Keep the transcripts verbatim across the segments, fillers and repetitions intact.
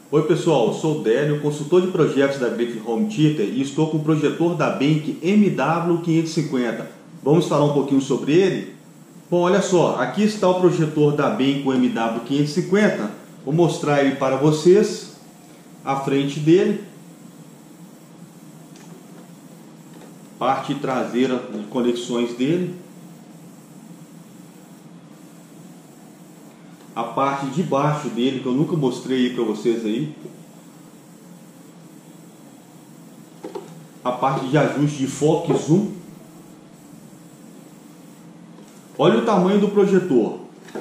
Oi pessoal, eu sou o Délio, consultor de projetos da Grife Home Theater e estou com o projetor da Benck M W quinhentos e cinquenta. Vamos falar um pouquinho sobre ele? Bom, olha só, aqui está o projetor da Benck M W quinhentos e cinquenta. Vou mostrar ele para vocês, a frente dele, parte traseira de conexões dele, a parte de baixo dele, que eu nunca mostrei para vocês aí, a parte de ajuste de foco e zoom. Olha o tamanho do projetor.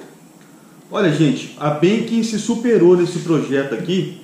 Olha gente, a Benck se superou nesse projeto aqui,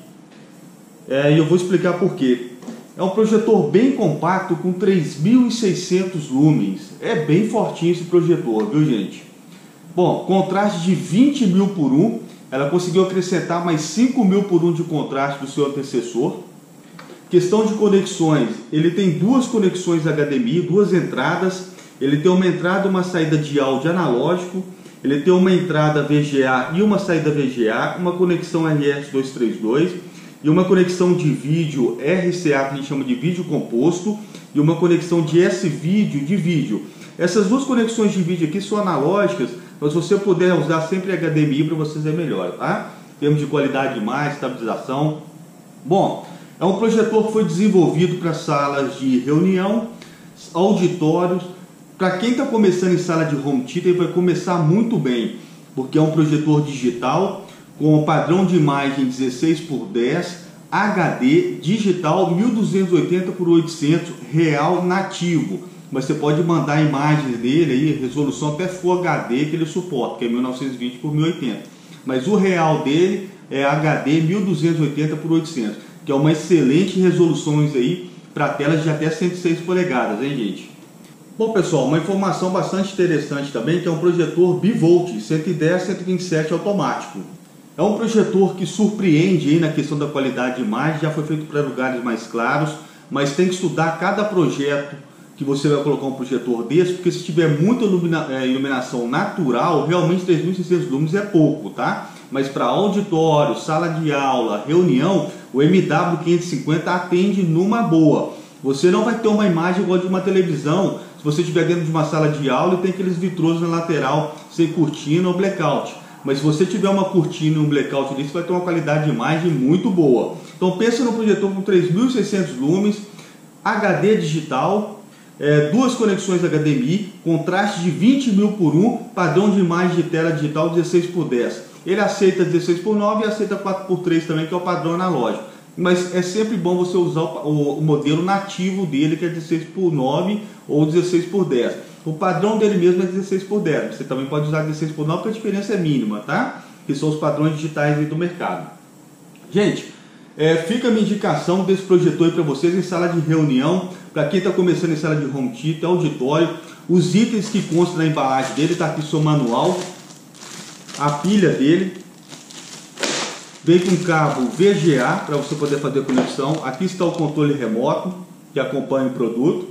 é, e eu vou explicar por quê. É um projetor bem compacto com três mil e seiscentos lumens, é bem fortinho esse projetor, viu gente? Bom, contraste de vinte mil por um, ela conseguiu acrescentar mais cinco mil por um de contraste do seu antecessor. Questão de conexões, ele tem duas conexões H D M I, duas entradas, ele tem uma entrada e uma saída de áudio analógico, ele tem uma entrada V G A e uma saída V G A, uma conexão R S duzentos e trinta e dois e uma conexão de vídeo R C A, que a gente chama de vídeo composto, e uma conexão de S-Vídeo de vídeo. Essas duas conexões de vídeo aqui são analógicas, mas se você puder usar sempre H D M I para vocês é melhor, tá? Em termos de qualidade de imagem, estabilização. Bom, é um projetor que foi desenvolvido para salas de reunião, auditórios. Para quem está começando em sala de home theater, vai começar muito bem, porque é um projetor digital com padrão de imagem dezesseis por dez, H D, digital mil duzentos e oitenta por oitocentos, real nativo. Mas você pode mandar imagens dele aí, resolução até Full H D que ele suporta, que é mil novecentos e vinte por mil e oitenta. Mas o real dele é H D mil duzentos e oitenta por oitocentos, que é uma excelente resolução aí para telas de até cento e seis polegadas, hein gente? Bom pessoal, uma informação bastante interessante também, que é um projetor bivolt, cento e dez por cento e vinte e sete automático. É um projetor que surpreende aí na questão da qualidade de imagem, já foi feito para lugares mais claros, mas tem que estudar cada projeto que você vai colocar um projetor desse, porque se tiver muita ilumina, é, iluminação natural, realmente três mil e seiscentos lumens é pouco, tá? Mas para auditório, sala de aula, reunião, o M W quinhentos e cinquenta atende numa boa. Você não vai ter uma imagem igual de uma televisão, se você estiver dentro de uma sala de aula e tem aqueles vitrôs na lateral, sem cortina ou blackout. Mas se você tiver uma cortina e um blackout ali, você vai ter uma qualidade de imagem muito boa. Então pensa no projetor com três mil e seiscentos lumens, H D digital, É, duas conexões H D M I, contraste de vinte mil por um, padrão de imagem de tela digital dezesseis por dez. Ele aceita dezesseis por nove e aceita quatro por três também, que é o padrão analógico. Mas é sempre bom você usar o, o, o modelo nativo dele, que é dezesseis por nove ou dezesseis por dez. O padrão dele mesmo é dezesseis por dez. Você também pode usar dezesseis por nove, porque a diferença é mínima, tá? Que são os padrões digitais aí do mercado. Gente, É, fica a minha indicação desse projetor para vocês em sala de reunião, para quem está começando em sala de home theater, auditório. Os itens que constam na embalagem dele, está aqui seu manual, a pilha dele, vem com cabo V G A para você poder fazer a conexão. Aqui está o controle remoto que acompanha o produto.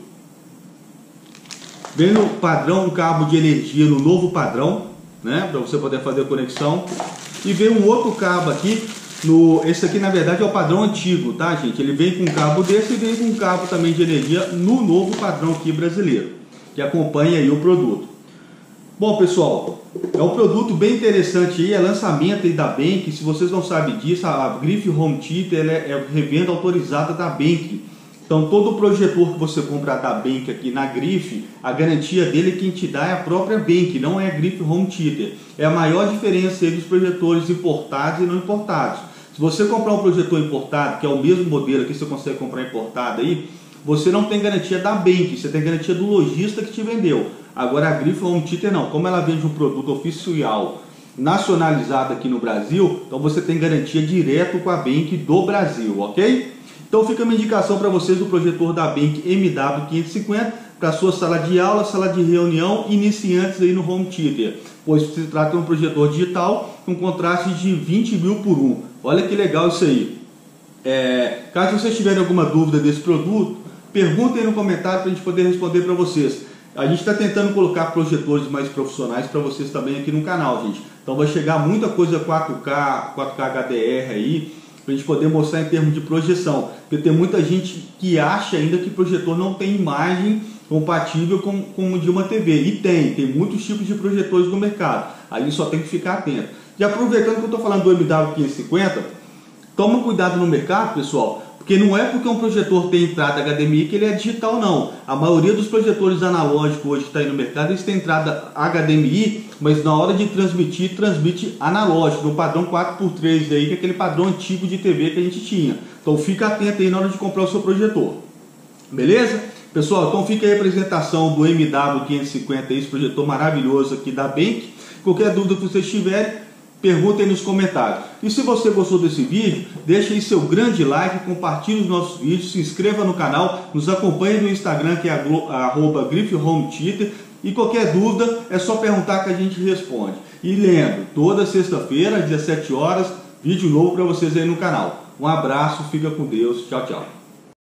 Vem no padrão um cabo de energia no novo padrão, né, para você poder fazer a conexão. E vem um outro cabo aqui. No, esse aqui na verdade é o padrão antigo, tá gente? Ele vem com um cabo desse e vem com um cabo também de energia no novo padrão aqui brasileiro, que acompanha aí o produto. Bom pessoal, é um produto bem interessante aí, é lançamento aí da Benck. Se vocês não sabem disso, a Grife Home Theater ela é, é revenda autorizada da Benck. Então todo projetor que você comprar da Benck aqui na Grife, a garantia dele quem te dá é a própria Benck, não é a Grife Home Theater. É a maior diferença aí dos projetores importados e não importados. Se você comprar um projetor importado, que é o mesmo modelo que você consegue comprar importado aí, você não tem garantia da Benck, você tem garantia do lojista que te vendeu. Agora a Grife Home Theater não, como ela vende um produto oficial nacionalizado aqui no Brasil, então você tem garantia direto com a Benck do Brasil, ok? Então fica a minha indicação para vocês do projetor da Benck M W quinhentos e cinquenta para sua sala de aula, sala de reunião, iniciantes aí no home theater, pois se trata de um projetor digital com contraste de vinte mil por um. Olha que legal isso aí. É, caso vocês tiverem alguma dúvida desse produto, perguntem aí no comentário para a gente poder responder para vocês. A gente está tentando colocar projetores mais profissionais para vocês também aqui no canal, gente. Então vai chegar muita coisa quatro K, quatro K H D R aí. para a gente poder mostrar em termos de projeção, porque tem muita gente que acha ainda que projetor não tem imagem compatível com, com o de uma T V, e tem, tem muitos tipos de projetores no mercado, aí só tem que ficar atento. E aproveitando que eu estou falando do M W quinhentos e cinquenta, toma cuidado no mercado, pessoal, porque não é porque um projetor tem entrada H D M I que ele é digital, não. A maioria dos projetores analógicos hoje que está aí no mercado, eles têm entrada H D M I, mas na hora de transmitir, transmite analógico, no padrão quatro por três aí, que é aquele padrão antigo de T V que a gente tinha. Então fica atento aí na hora de comprar o seu projetor. Beleza? Pessoal, então fica aí a apresentação do M W quinhentos e cinquenta, esse projetor maravilhoso aqui da Benk. Qualquer dúvida que vocês tiverem, perguntem nos comentários. E se você gostou desse vídeo, deixe aí seu grande like, compartilhe os nossos vídeos, se inscreva no canal, nos acompanhe no Instagram, que é arroba Griff Home Theater, e qualquer dúvida é só perguntar que a gente responde. E lembre, toda sexta-feira às dezessete horas, vídeo novo para vocês aí no canal. Um abraço, fica com Deus, tchau, tchau.